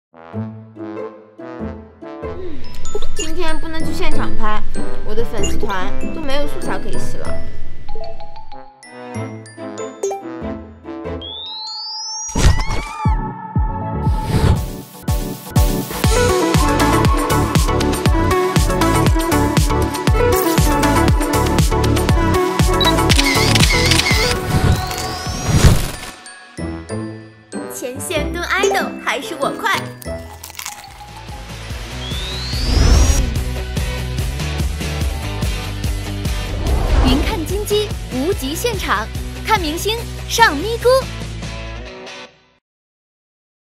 今天不能去现场拍，我的粉丝团都没有素材可以洗了。 前线跟 idol 还是我快。云看金鸡无极现场，看明星上咪咕。